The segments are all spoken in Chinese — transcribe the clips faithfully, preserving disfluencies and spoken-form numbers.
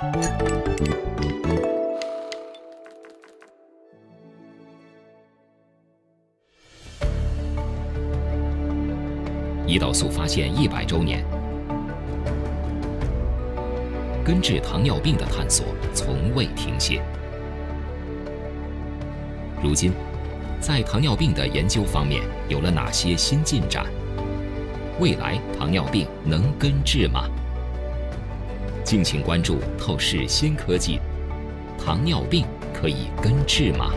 胰岛素发现一百周年，根治糖尿病的探索从未停歇。如今，在糖尿病的研究方面有了哪些新进展？未来糖尿病能根治吗？敬请关注透视新科技，糖尿病可以根治吗？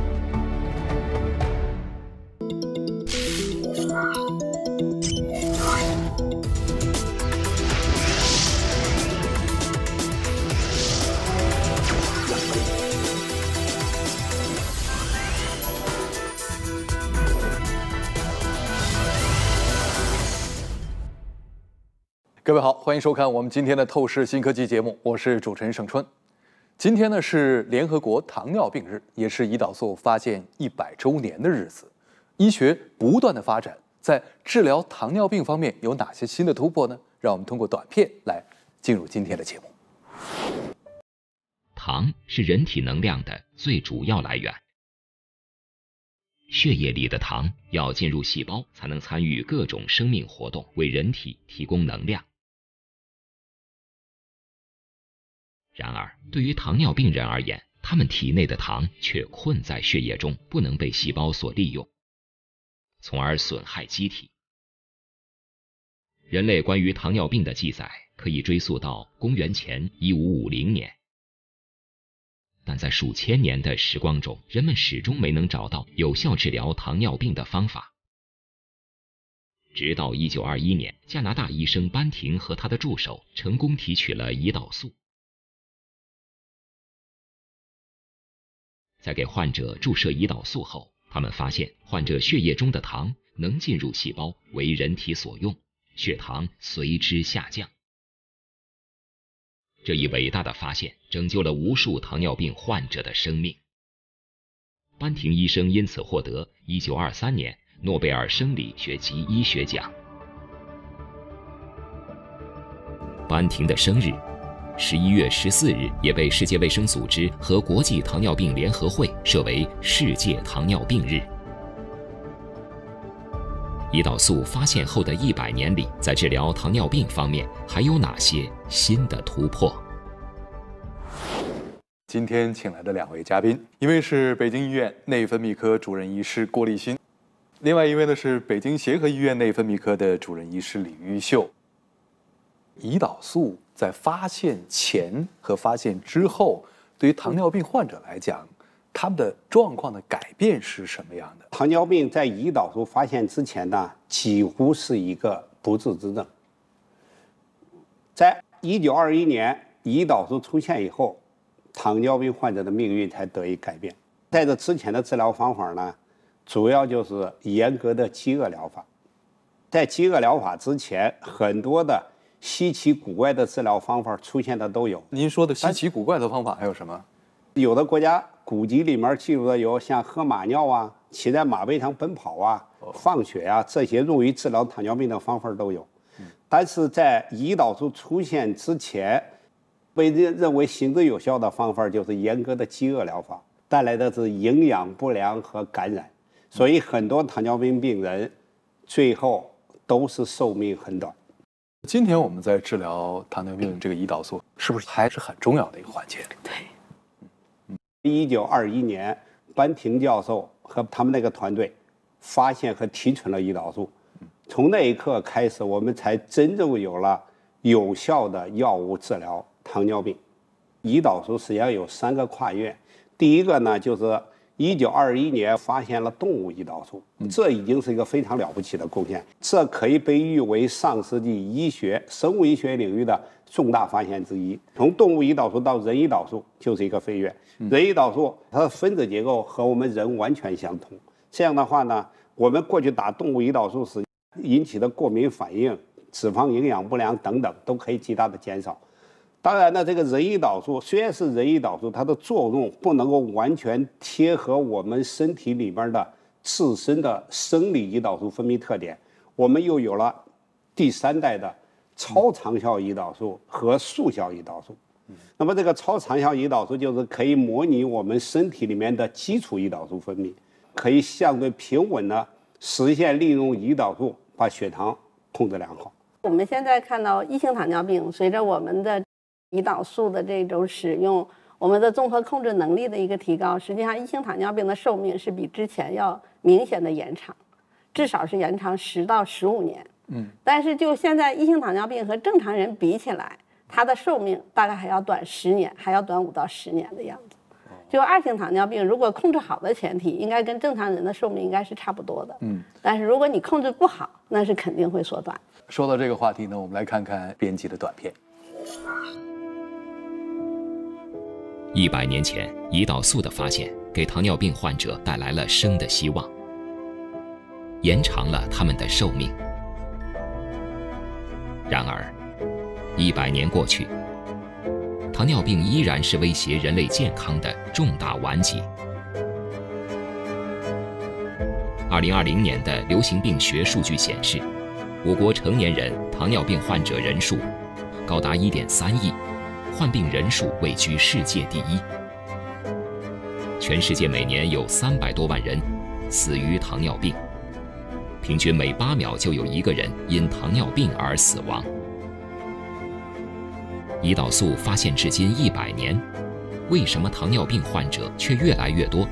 各位好，欢迎收看我们今天的透视新科技节目，我是主持人盛春。今天呢是联合国糖尿病日，也是胰岛素发现一百周年的日子。医学不断的发展，在治疗糖尿病方面有哪些新的突破呢？让我们通过短片来进入今天的节目。 糖是人体能量的最主要来源。血液里的糖要进入细胞，才能参与各种生命活动，为人体提供能量。然而，对于糖尿病人而言，他们体内的糖却困在血液中，不能被细胞所利用，从而损害机体。人类关于糖尿病的记载可以追溯到公元前一五五零年，但在数千年的时光中，人们始终没能找到有效治疗糖尿病的方法。直到一九二一年，加拿大医生班廷和他的助手成功提取了胰岛素。在给患者注射胰岛素后，他们发现患者血液中的糖能进入细胞，为人体所用，血糖随之下降。这一伟大的发现拯救了无数糖尿病患者的生命。班廷医生因此获得一九二三年诺贝尔生理学及医学奖。班廷的生日十一月十四日也被世界卫生组织和国际糖尿病联合会设为世界糖尿病日。胰岛素发现后的一百年里，在治疗糖尿病方面还有哪些新的突破？ 今天请来的两位嘉宾，一位是北京医院内分泌科主任医师郭立新，另外一位呢是北京协和医院内分泌科的主任医师李玉秀。胰岛素在发现前和发现之后，对于糖尿病患者来讲，他们的状况的改变是什么样的？ 糖尿病在胰岛素发现之前呢，几乎是一个不治之症。在一九二一年胰岛素出现以后，糖尿病患者的命运才得以改变。在这之前的治疗方法呢，主要就是严格的饥饿疗法。在饥饿疗法之前，很多的稀奇古怪的治疗方法出现的都有。 您说的稀奇古怪的方法还有什么？ 有的国家古籍里面记录的有像喝马尿啊、骑在马背上奔跑啊、放血啊，这些用于治疗糖尿病的方法都有。但是在胰岛素出现之前，被认认为行之有效的方法就是严格的饥饿疗法，带来的是营养不良和感染，所以很多糖尿病病人最后都是寿命很短。 今天我们在治疗糖尿病这个胰岛素，是不是还是很重要的一个环节？ 对。 一九二一年，班廷教授和他们那个团队发现和提纯了胰岛素，从那一刻开始，我们才真正有了有效的药物治疗糖尿病。胰岛素实际上有三个跨越，第一个呢就是一九二一年发现了动物胰岛素，这已经是一个非常了不起的贡献，这可以被誉为上世纪医学、生物医学领域的重大发现之一。从动物胰岛素到人胰岛素就是一个飞跃。人胰岛素它的分子结构和我们人完全相同，这样的话呢，我们过去打动物胰岛素时引起的过敏反应、脂肪营养不良等等都可以极大的减少。当然呢，这个人胰岛素虽然是人胰岛素，它的作用不能够完全贴合我们身体里边的自身的生理胰岛素分泌特点，我们又有了第三代的超长效胰岛素和速效胰岛素。 那么这个超长效胰岛素就是可以模拟我们身体里面的基础胰岛素分泌，可以相对平稳的实现利用胰岛素把血糖控制良好。 我们现在看到一型糖尿病，随着我们的胰岛素的这种使用，我们的综合控制能力的一个提高，实际上一型糖尿病的寿命是比之前要明显的延长，至少是延长十到十五年。嗯，但是就现在一型糖尿病和正常人比起来，它的寿命大概还要短十年，还要短五到十年的样子。就二型糖尿病，如果控制好的前提，应该跟正常人的寿命应该是差不多的。嗯，但是如果你控制不好，那是肯定会缩短。 说到这个话题呢，我们来看看编辑的短片。 一百年前，胰岛素的发现给糖尿病患者带来了生的希望，延长了他们的寿命。然而，一百年过去，糖尿病依然是威胁人类健康的重大顽疾。二零二零年的流行病学数据显示，我国成年人糖尿病患者人数高达一点三亿，患病人数位居世界第一。全世界每年有三百多万人死于糖尿病，平均每八秒就有一个人因糖尿病而死亡。胰岛素发现至今一百年，为什么糖尿病患者却越来越多？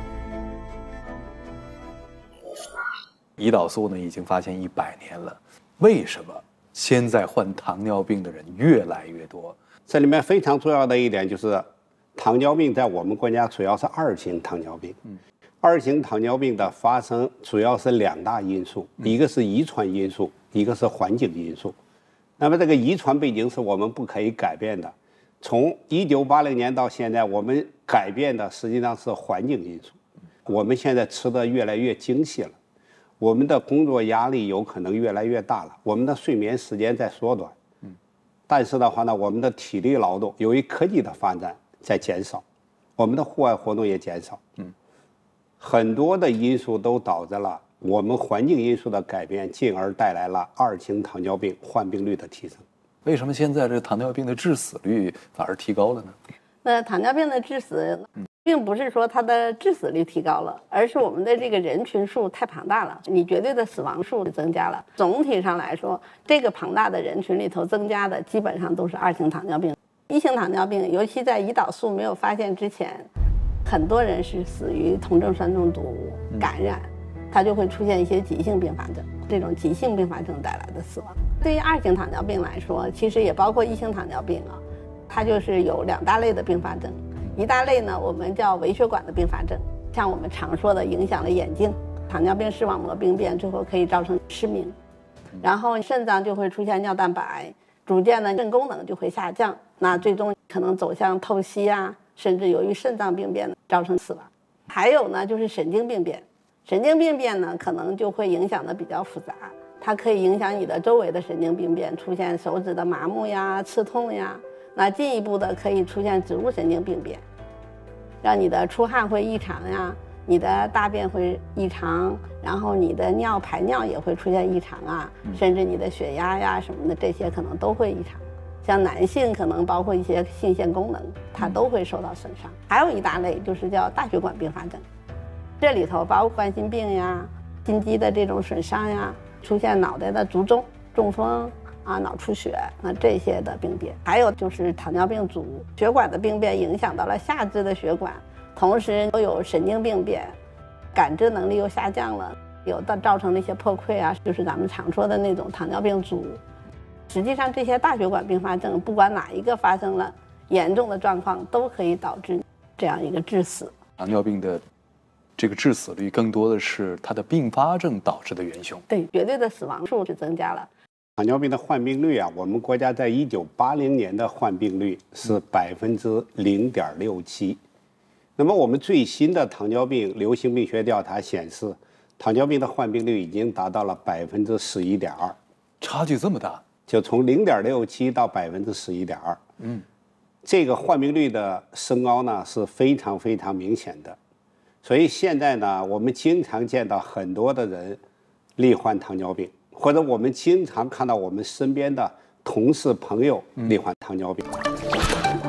胰岛素呢已经发现一百年了，为什么现在患糖尿病的人越来越多？ 这里面非常重要的一点就是，糖尿病在我们国家主要是二型糖尿病。嗯，二型糖尿病的发生主要是两大因素，一个是遗传因素，一个是环境因素。那么这个遗传背景是我们不可以改变的。从一九八零年到现在，我们改变的实际上是环境因素。我们现在吃的越来越精细了，我们的工作压力有可能越来越大了，我们的睡眠时间在缩短。嗯，但是的话呢，我们的体力劳动由于科技的发展在减少，我们的户外活动也减少。嗯，很多的因素都导致了我们环境因素的改变，进而带来了二型糖尿病患病率的提升。 为什么现在这糖尿病的致死率反而提高了呢？ 那糖尿病的致死，并不是说它的致死率提高了，而是我们的这个人群数太庞大了，你绝对的死亡数增加了。总体上来说，这个庞大的人群里头增加的基本上都是二型糖尿病。一型糖尿病，尤其在胰岛素没有发现之前，很多人是死于酮症酸中毒感染，它就会出现一些急性并发症，这种急性并发症带来的死亡。对于二型糖尿病来说，其实也包括一型糖尿病啊，它就是有两大类的并发症。一大类呢，我们叫微血管的并发症，像我们常说的影响了眼睛，糖尿病视网膜病变，最后可以造成失明，然后肾脏就会出现尿蛋白，逐渐的肾功能就会下降，那最终可能走向透析啊，甚至由于肾脏病变造成死亡。还有呢，就是神经病变，神经病变呢可能就会影响的比较复杂，它可以影响你的周围的神经病变，出现手指的麻木呀、刺痛呀，那进一步的可以出现植物神经病变，让你的出汗会异常呀，你的大便会异常，然后你的尿排尿也会出现异常啊，甚至你的血压呀什么的，这些可能都会异常。像男性可能包括一些性腺功能，它都会受到损伤。还有一大类就是叫大血管并发症，这里头包括冠心病呀、心肌的这种损伤呀，出现脑袋的卒中、中风啊、脑出血，那这些的病变。还有就是糖尿病足，血管的病变影响到了下肢的血管，同时都有神经病变，感知能力又下降了，有的造成了一些破溃啊，就是咱们常说的那种糖尿病足。实际上这些大血管并发症，不管哪一个发生了严重的状况，都可以导致这样一个致死。 糖尿病的这个致死率更多的是它的并发症导致的元凶。 对，绝对的死亡数是增加了。 糖尿病的患病率啊，我们国家在一九八零年的患病率是百分之零点六七。那么我们最新的糖尿病流行病学调查显示，糖尿病的患病率已经达到了百分之十一点二， 差距这么大， 就从零点六七到百分之十一点二。嗯，这个患病率的升高呢是非常非常明显的。所以现在呢，我们经常见到很多的人罹患糖尿病。或者我们经常看到我们身边的同事朋友罹患糖尿病。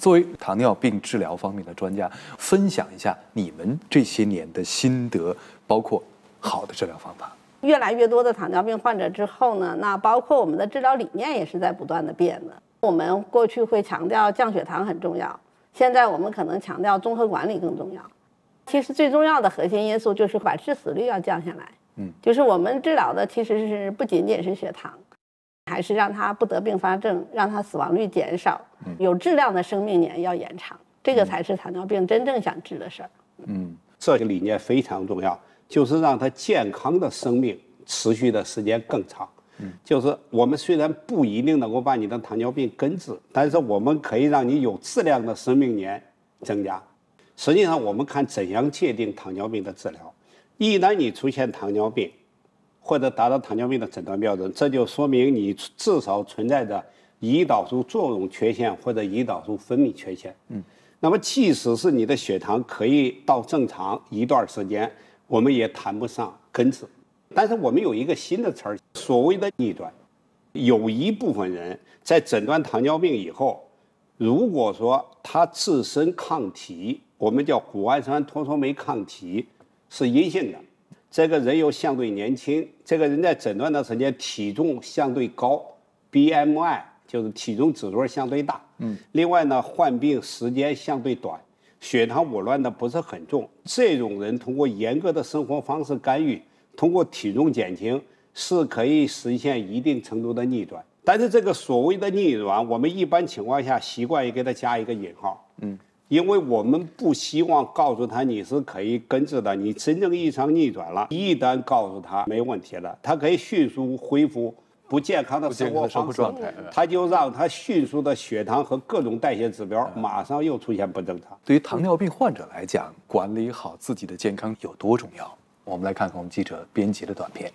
作为糖尿病治疗方面的专家，分享一下你们这些年的心得，包括好的治疗方法。 越来越多的糖尿病患者之后呢，那包括我们的治疗理念也是在不断的变的。我们过去会强调降血糖很重要，现在我们可能强调综合管理更重要。其实最重要的核心因素就是把致死率要降下来。嗯，就是我们治疗的其实是不仅仅是血糖，还是让它不得并发症，让它死亡率减少，有质量的生命年要延长，这个才是糖尿病真正想治的事儿。 嗯，这个理念非常重要，就是让它健康的生命持续的时间更长。嗯，就是我们虽然不一定能够把你的糖尿病根治，但是我们可以让你有质量的生命年增加。实际上，我们看怎样界定糖尿病的治疗。一旦你出现糖尿病，或者达到糖尿病的诊断标准，这就说明你至少存在着胰岛素作用缺陷或者胰岛素分泌缺陷。嗯，那么即使是你的血糖可以到正常一段时间，我们也谈不上根治。但是我们有一个新的词儿，所谓的逆转。有一部分人在诊断糖尿病以后，如果说他自身抗体，我们叫谷氨酸脱羧酶抗体是阴性的，这个人又相对年轻，这个人在诊断的时间体重相对高 ，B M I 就是体重指数相对大。嗯，另外呢，患病时间相对短，血糖紊乱的不是很重，这种人通过严格的生活方式干预，通过体重减轻，是可以实现一定程度的逆转。但是这个所谓的逆转，我们一般情况下习惯于给它加一个引号。嗯。因为我们不希望告诉他你是可以根治的，你真正意义上逆转了，一旦告诉他没问题了，他可以迅速恢复不健康的生活方式，他就让他迅速的血糖和各种代谢指标马上又出现不正常。 对于糖尿病患者来讲，管理好自己的健康有多重要？我们来看看我们记者编辑的短片。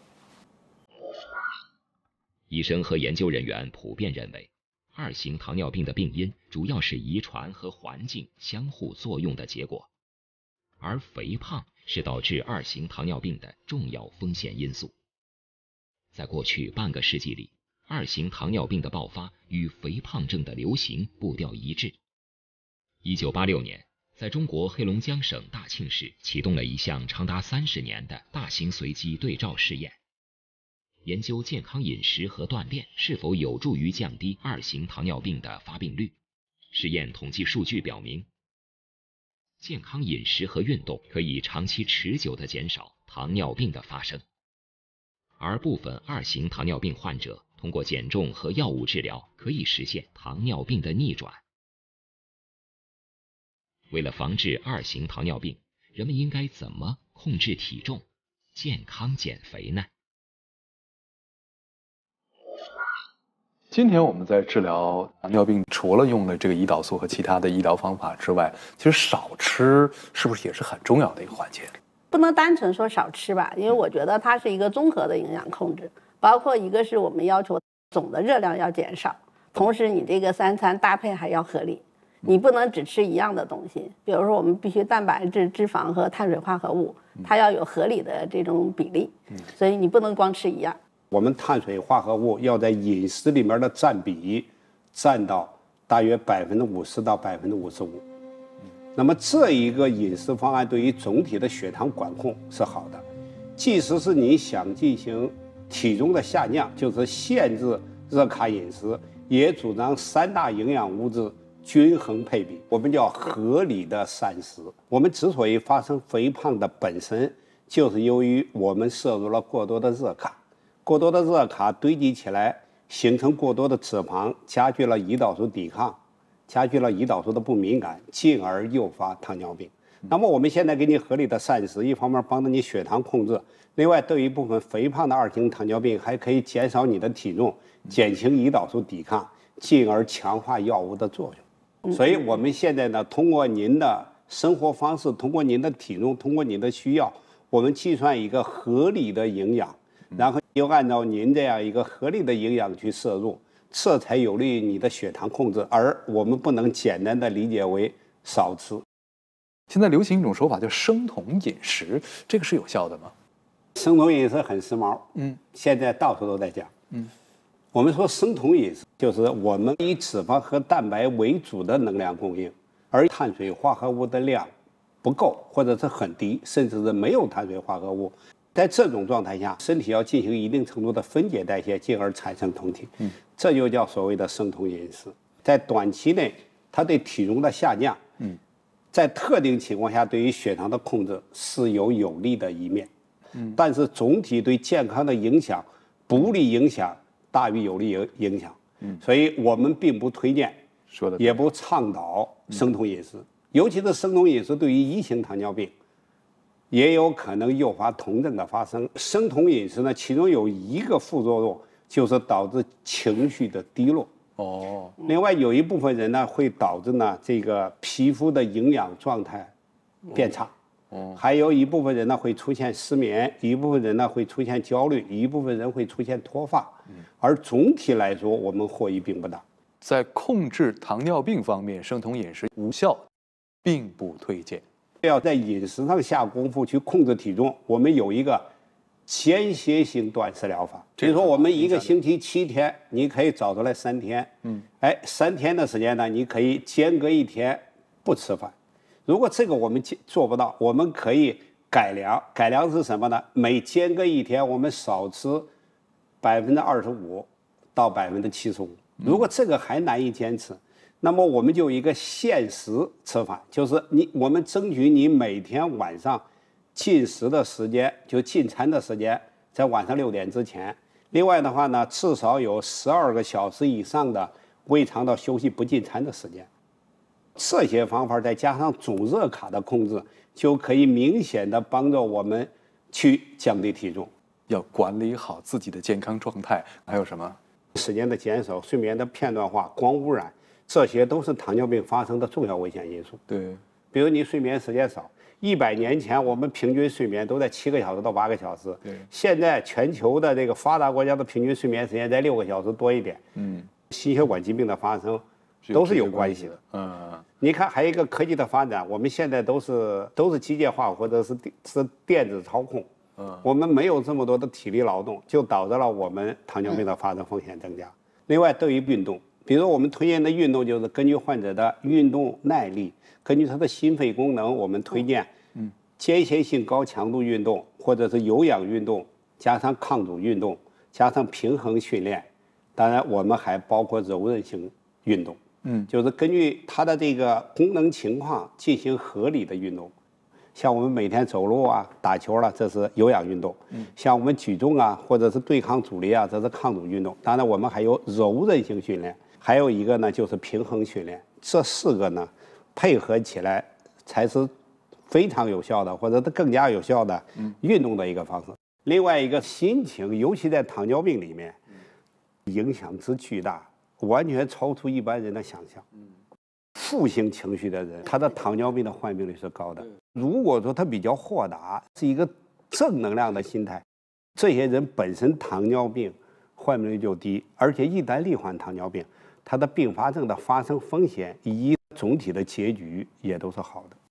医生和研究人员普遍认为，二型糖尿病的病因主要是遗传和环境相互作用的结果，而肥胖是导致二型糖尿病的重要风险因素。在过去半个世纪里，二型糖尿病的爆发与肥胖症的流行步调一致。一九八六年，在中国黑龙江省大庆市启动了一项长达三十年的大型随机对照试验，研究健康饮食和锻炼是否有助于降低二型糖尿病的发病率。实验统计数据表明，健康饮食和运动可以长期持久地减少糖尿病的发生。而部分二型糖尿病患者通过减重和药物治疗可以实现糖尿病的逆转。为了防治二型糖尿病，人们应该怎么控制体重、健康减肥呢？ 今天我们在治疗糖尿病，除了用了这个胰岛素和其他的医疗方法之外，其实少吃是不是也是很重要的一个环节？ 不能单纯说少吃吧，因为我觉得它是一个综合的营养控制，包括一个是我们要求总的热量要减少，同时你这个三餐搭配还要合理，你不能只吃一样的东西，比如说我们必须蛋白质、脂肪和碳水化合物，它要有合理的这种比例，所以你不能光吃一样。 我们碳水化合物要在饮食里面的占比占到大约百分之五十到百分之五十五。那么这一个饮食方案对于总体的血糖管控是好的。即使是你想进行体重的下降，就是限制热卡饮食，也主张三大营养物质均衡配比，我们叫合理的膳食。我们之所以发生肥胖的本身，就是由于我们摄入了过多的热卡。过多的热卡堆积起来，形成过多的脂肪，加剧了胰岛素抵抗，加剧了胰岛素的不敏感，进而诱发糖尿病。那么我们现在给你合理的膳食，一方面帮助你血糖控制，另外对于一部分肥胖的二型糖尿病还可以减少你的体重，减轻胰岛素抵抗，进而强化药物的作用。所以我们现在呢，通过您的生活方式，通过您的体重，通过您的需要，我们计算一个合理的营养，然后又按照您这样一个合理的营养去摄入，这才有利于你的血糖控制。而我们不能简单的理解为少吃。 现在流行一种说法叫生酮饮食，这个是有效的吗？ 生酮饮食很时髦，嗯，现在到处都在讲，嗯。我们说生酮饮食， 就是我们以脂肪和蛋白为主的能量供应，而碳水化合物的量不够，或者是很低，甚至是没有碳水化合物。在这种状态下，身体要进行一定程度的分解代谢，进而产生酮体。嗯，这就叫所谓的生酮饮食。在短期内，它对体重的下降，嗯，在特定情况下，对于血糖的控制是有有利的一面。嗯，但是总体对健康的影响，不利影响大于有利影响。嗯，所以我们并不推荐， 说的也不倡导生酮饮食，嗯、尤其是生酮饮食对于一型糖尿病。也有可能诱发酮症的发生。生酮饮食呢，其中有一个副作用就是导致情绪的低落。哦。另外有一部分人呢，会导致呢这个皮肤的营养状态变差。哦。还有一部分人呢会出现失眠，一部分人呢会出现焦虑，一部分人会出现脱发。嗯。而总体来说，我们获益并不大。 在控制糖尿病方面，生酮饮食无效，并不推荐。 要在饮食上下功夫去控制体重，我们有一个间歇性断食疗法。比如说，我们一个星期七天，你可以找出来三天，嗯，哎，三天的时间呢，你可以间隔一天不吃饭。如果这个我们做不到，我们可以改良。改良是什么呢？每间隔一天，我们少吃百分之二十五到百分之七十五。如果这个还难以坚持，那么我们就有一个限时吃饭，就是你我们争取你每天晚上进食的时间，就进餐的时间在晚上六点之前。另外的话呢，至少有十二个小时以上的胃肠道休息不进餐的时间。这些方法再加上总热卡的控制，就可以明显的帮助我们去降低体重。 要管理好自己的健康状态，还有什么？ 时间的减少、睡眠的片段化、光污染。这些都是糖尿病发生的重要危险因素。 对， 比如你睡眠时间少，一百年前我们平均睡眠都在七个小时到八个小时，对，现在全球的这个发达国家的平均睡眠时间在六个小时多一点。嗯，心血管疾病的发生都是有关系的。嗯，你看还有一个科技的发展，我们现在都是都是机械化或者是是电子操控。嗯，我们没有这么多的体力劳动，就导致了我们糖尿病的发生风险增加。另外，对于运动。比如我们推荐的运动，就是根据患者的运动耐力，根据他的心肺功能，我们推荐嗯间歇性高强度运动，或者是有氧运动，加上抗阻运动，加上平衡训练。当然，我们还包括柔韧性运动，嗯，就是根据他的这个功能情况进行合理的运动。像我们每天走路啊、打球了，这是有氧运动；嗯，像我们举重啊，或者是对抗阻力啊，这是抗阻运动。当然，我们还有柔韧性训练。还有一个呢，就是平衡训练，这四个呢，配合起来才是非常有效的，或者是更加有效的运动的一个方式。嗯、另外一个心情，尤其在糖尿病里面，影响之巨大，完全超出一般人的想象。嗯、负性情绪的人，他的糖尿病的患病率是高的。如果说他比较豁达，是一个正能量的心态，这些人本身糖尿病患病率就低，而且一旦罹患糖尿病，它的并发症的发生风险以及总体的结局也都是好的。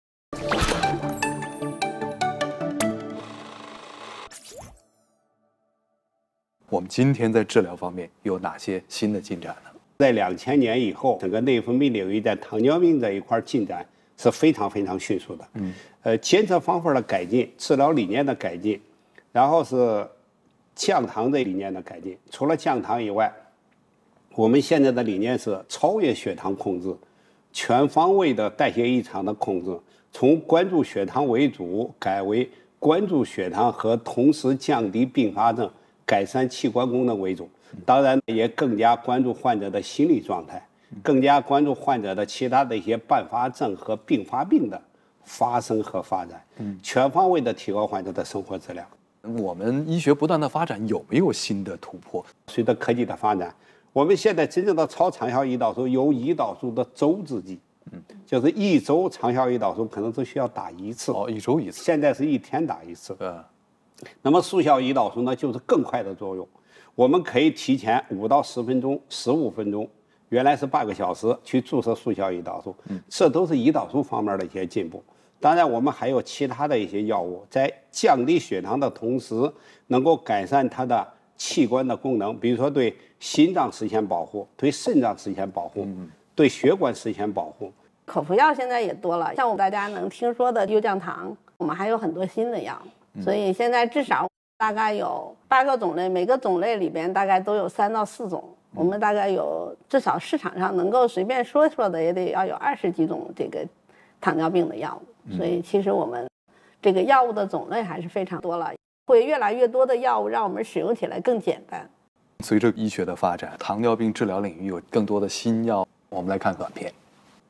我们今天在治疗方面有哪些新的进展呢？ 在两千年以后，整个内分泌领域在糖尿病这一块进展是非常非常迅速的。嗯，呃，监测方法的改进，治疗理念的改进，然后是降糖这理念的改进。除了降糖以外，我们现在的理念是超越血糖控制，全方位的代谢异常的控制，从关注血糖为主，改为关注血糖和同时降低并发症、改善器官功能为主。当然，也更加关注患者的心理状态，更加关注患者的其他的一些并发症和并发病的发生和发展，全方位的提高患者的生活质量。 我们医学不断的发展，有没有新的突破？ 随着科技的发展，我们现在真正的超长效胰岛素有胰岛素的周制剂，嗯，就是一周长效胰岛素可能只需要打一次， 哦，一周一次， 现在是一天打一次。 嗯， 那么速效胰岛素呢，就是更快的作用，我们可以提前五到十分钟、十五分钟，原来是半个小时去注射速效胰岛素，嗯，这都是胰岛素方面的一些进步。当然，我们还有其他的一些药物，在降低血糖的同时，能够改善它的器官的功能，比如说对心脏实现保护，对肾脏实现保护， 嗯、 对血管实现保护。 口服药现在也多了，像我们大家能听说的优降糖，我们还有很多新的药， 嗯、 所以现在至少大概有八个种类，每个种类里边大概都有三到四种。我们大概有至少市场上能够随便说说的也得要有二十几种这个糖尿病的药物，所以其实我们这个药物的种类还是非常多了，会越来越多的药物让我们使用起来更简单。 随着医学的发展，糖尿病治疗领域有更多的新药，我们来看短片。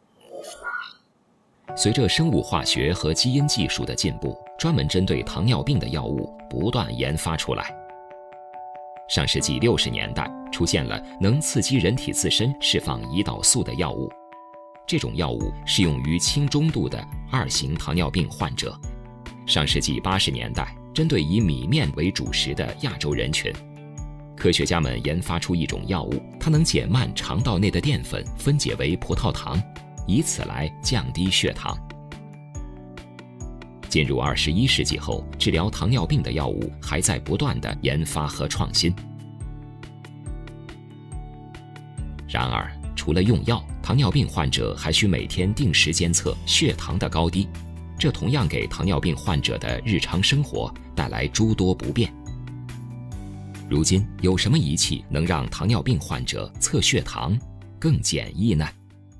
随着生物化学和基因技术的进步，专门针对糖尿病的药物不断研发出来。上世纪六十年代出现了能刺激人体自身释放胰岛素的药物，这种药物适用于轻中度的二型糖尿病患者。上世纪八十年代，针对以米面为主食的亚洲人群，科学家们研发出一种药物，它能减慢肠道内的淀粉分解为葡萄糖，以此来降低血糖。进入二十一世纪后，治疗糖尿病的药物还在不断的研发和创新。然而，除了用药，糖尿病患者还需每天定时监测血糖的高低，这同样给糖尿病患者的日常生活带来诸多不便。如今，有什么仪器能让糖尿病患者测血糖更简易呢？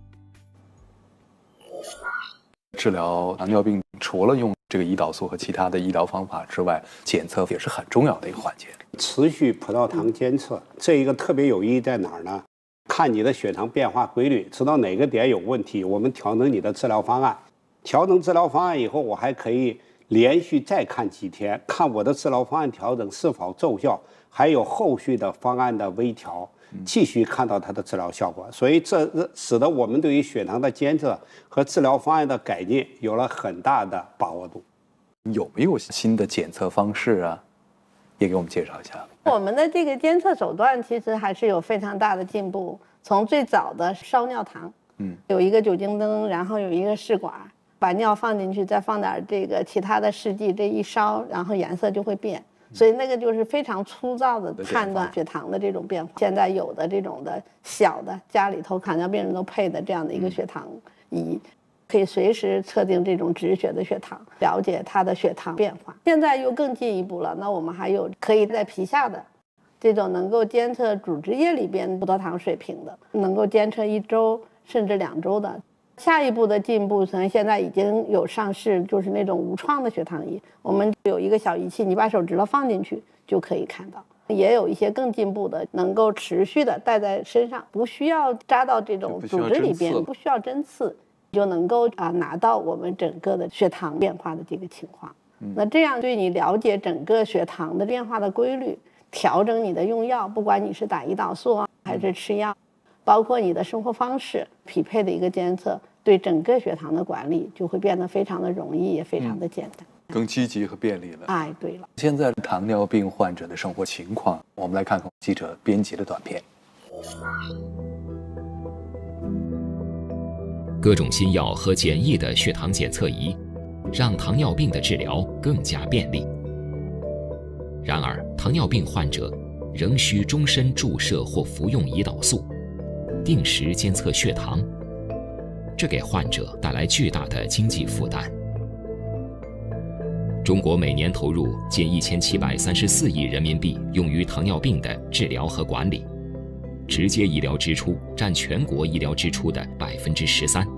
治疗糖尿病除了用这个胰岛素和其他的医疗方法之外，检测也是很重要的一个环节。 持续葡萄糖监测，这一个特别有意义在哪儿呢？看你的血糖变化规律，知道哪个点有问题，我们调整你的治疗方案。调整治疗方案以后，我还可以连续再看几天，看我的治疗方案调整是否奏效，还有后续的方案的微调，继续看到它的治疗效果。所以这使得我们对于血糖的监测和治疗方案的改进有了很大的把握度。 有没有新的检测方式啊？也给我们介绍一下。 我们的这个监测手段其实还是有非常大的进步，从最早的烧尿糖， 嗯， 有一个酒精灯，然后有一个试管，把尿放进去，再放点这个其他的试剂，这一烧，然后颜色就会变。所以那个就是非常粗糙的判断血糖的这种变化。现在有的这种的小的家里头糖尿病人都配的这样的一个血糖仪，可以随时测定这种止血的血糖，了解它的血糖变化。现在又更进一步了，那我们还有可以在皮下的这种能够监测组织液里边葡萄糖水平的，能够监测一周甚至两周的。下一步的进步，可能现在已经有上市，就是那种无创的血糖仪。我们有一个小仪器，你把手指头放进去就可以看到。也有一些更进步的，能够持续的带在身上，不需要扎到这种组织里边，不需要针刺，就能够啊拿到我们整个的血糖变化的这个情况。嗯、那这样对你了解整个血糖的变化的规律，调整你的用药，不管你是打胰岛素还是吃药，包括你的生活方式匹配的一个监测。对整个血糖的管理就会变得非常的容易，也非常的简单， 嗯、更积极和便利了。 哎，对了， 现在糖尿病患者的生活情况，我们来看看记者编辑的短片。 各种新药和简易的血糖检测仪，让糖尿病的治疗更加便利。然而，糖尿病患者仍需终身注射或服用胰岛素，定时监测血糖。这给患者带来巨大的经济负担。中国每年投入近一千七百三十四亿人民币用于糖尿病的治疗和管理，直接医疗支出占全国医疗支出的百分之十三。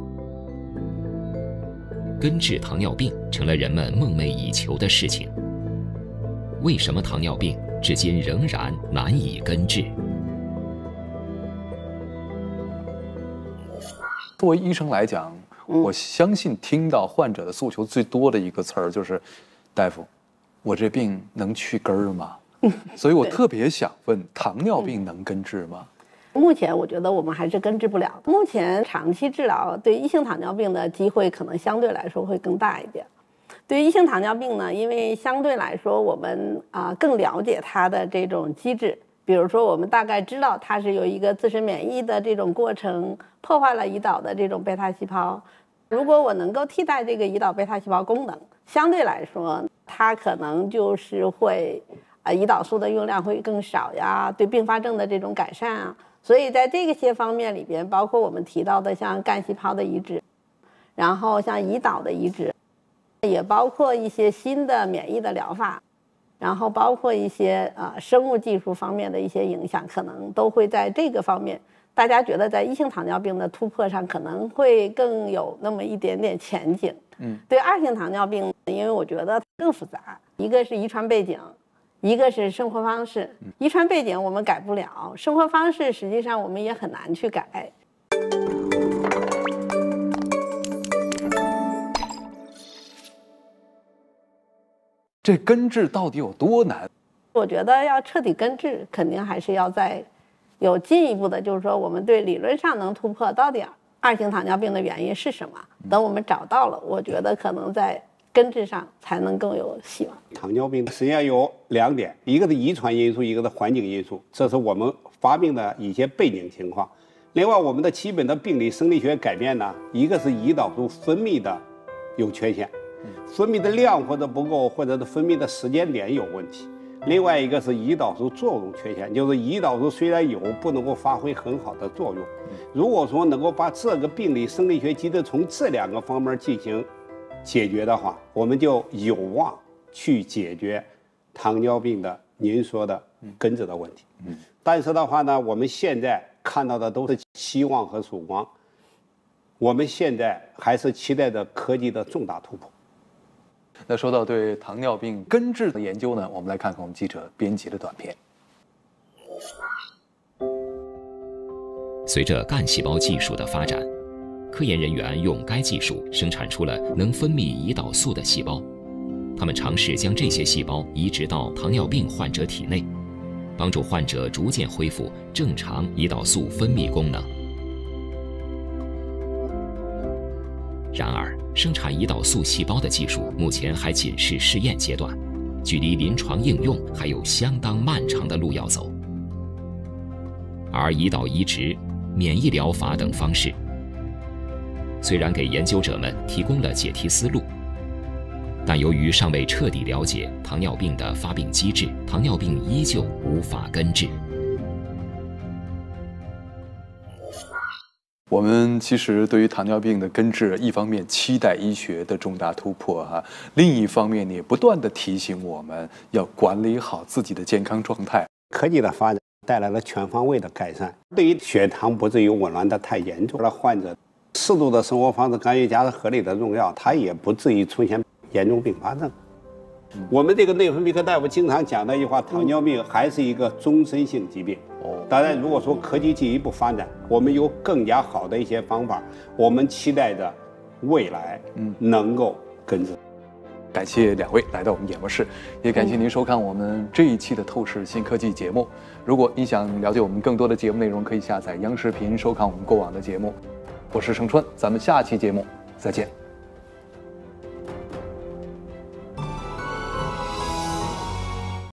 根治糖尿病成了人们梦寐以求的事情。为什么糖尿病至今仍然难以根治？ 作为医生来讲，我相信听到患者的诉求最多的一个词儿就是：“大夫，我这病能去根儿吗？”所以我特别想问，糖尿病能根治吗？ 目前我觉得我们还是根治不了。目前长期治疗对一型糖尿病的机会可能相对来说会更大一点。对于一型糖尿病呢，因为相对来说我们啊、呃、更了解它的这种机制。比如说我们大概知道它是有一个自身免疫的这种过程，破坏了胰岛的这种贝塔细胞。如果我能够替代这个胰岛贝塔细胞功能，相对来说它可能就是会啊，胰岛素的用量会更少呀，对并发症的这种改善啊。所以在这些方面里边，包括我们提到的像干细胞的移植，然后像胰岛的移植，也包括一些新的免疫的疗法，然后包括一些呃生物技术方面的一些影响，可能都会在这个方面，大家觉得在一型糖尿病的突破上可能会更有那么一点点前景。嗯，对二型糖尿病，因为我觉得更复杂，一个是遗传背景，一个是生活方式。遗传背景我们改不了，生活方式实际上我们也很难去改。 这根治到底有多难？ 我觉得要彻底根治，肯定还是要在有进一步的，就是说我们对理论上能突破到底二型糖尿病的原因是什么。等我们找到了，我觉得可能在根治上才能更有希望。 糖尿病实际上有两点，一个是遗传因素，一个是环境因素，这是我们发病的一些背景情况。另外，我们的基本的病理生理学改变呢，一个是胰岛素分泌的有缺陷，分泌的量或者不够，或者是分泌的时间点有问题。另外一个是胰岛素作用缺陷，就是胰岛素虽然有，不能够发挥很好的作用。如果说能够把这个病理生理学机制从这两个方面进行解决的话，我们就有望去解决糖尿病的您说的根治的问题。嗯，但是的话呢，我们现在看到的都是希望和曙光，我们现在还是期待着科技的重大突破。 那说到对糖尿病根治的研究呢，我们来看看我们记者编辑的短片。 随着干细胞技术的发展，科研人员用该技术生产出了能分泌胰岛素的细胞，他们尝试将这些细胞移植到糖尿病患者体内，帮助患者逐渐恢复正常胰岛素分泌功能。然而，生产胰岛素细胞的技术目前还仅是试验阶段，距离临床应用还有相当漫长的路要走。而胰岛移植、免疫疗法等方式，虽然给研究者们提供了解题思路，但由于尚未彻底了解糖尿病的发病机制，糖尿病依旧无法根治。 我们其实对于糖尿病的根治，一方面期待医学的重大突破哈，另一方面也不断的提醒我们要管理好自己的健康状态。 科技的发展带来了全方位的改善，对于血糖不至于紊乱的太严重了，患者适度的生活方式干预加上合理的用药，他也不至于出现严重并发症。嗯、我们这个内分泌科大夫经常讲的一句话，糖尿病还是一个终身性疾病。哦，当然，如果说科技进一步发展，我们有更加好的一些方法，我们期待着未来嗯能够根治。 感谢两位来到我们演播室，也感谢您收看我们这一期的透视新科技节目。如果你想了解我们更多的节目内容，可以下载央视频收看我们过往的节目。我是盛川，咱们下期节目再见。